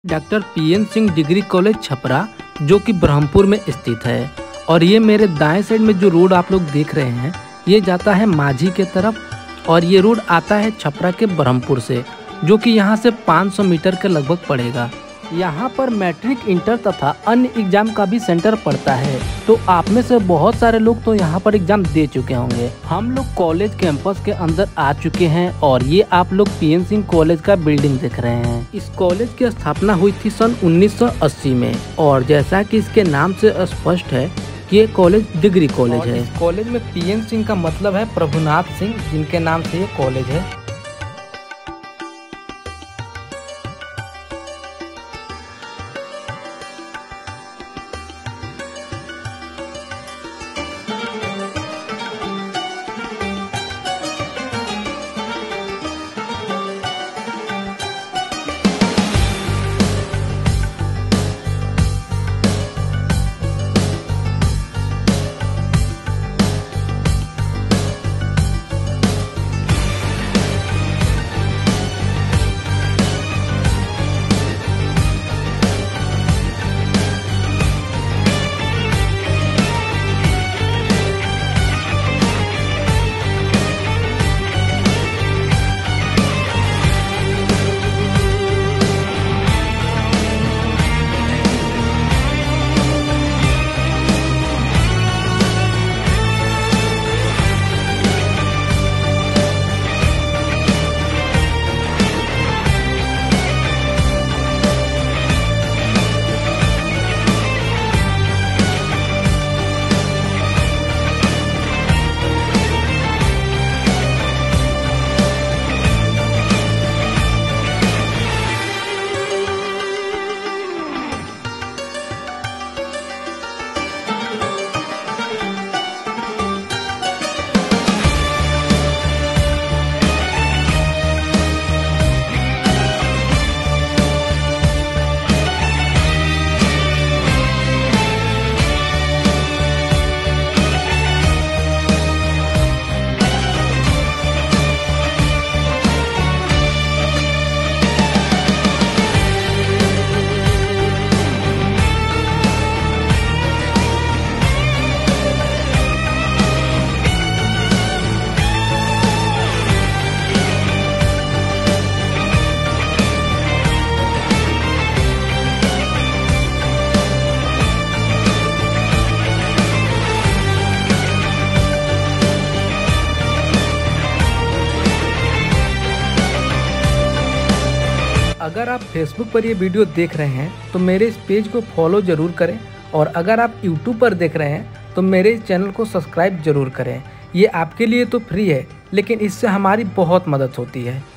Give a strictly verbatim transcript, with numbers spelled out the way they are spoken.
Doctor P N Singh degree college Chapra जो कि ब्रह्मपुर में स्थित है। और ये मेरे दाएं साइड में जो रोड आप लोग देख रहे हैं ये जाता है माझी के तरफ और ये रोड आता है छपरा के ब्रह्मपुर से, जो कि यहाँ से पाँच सौ मीटर के लगभग पड़ेगा। यहाँ पर मैट्रिक, इंटर तथा अन्य एग्जाम का भी सेंटर पड़ता है। तो आप में से बहुत सारे लोग तो यहाँ पर एग्जाम दे चुके होंगे। हम लोग कॉलेज कैंपस के अंदर आ चुके हैं और ये आप लोग पी एन सिंह कॉलेज का बिल्डिंग देख रहे हैं। इस कॉलेज की स्थापना हुई थी सन उन्नीस सौ अस्सी में और जैसा कि इसके नाम से स्पष्ट है कि ये कॉलेज डिग्री कॉलेज है। इस कॉलेज में पी एन सिंह का मतलब है प्रभुनाथ सिंह, जिनके नाम से ये कॉलेज है। अगर आप फेसबुक पर ये वीडियो देख रहे हैं तो मेरे इस पेज को फॉलो ज़रूर करें और अगर आप यूट्यूब पर देख रहे हैं तो मेरे इस चैनल को सब्सक्राइब ज़रूर करें। ये आपके लिए तो फ्री है लेकिन इससे हमारी बहुत मदद होती है।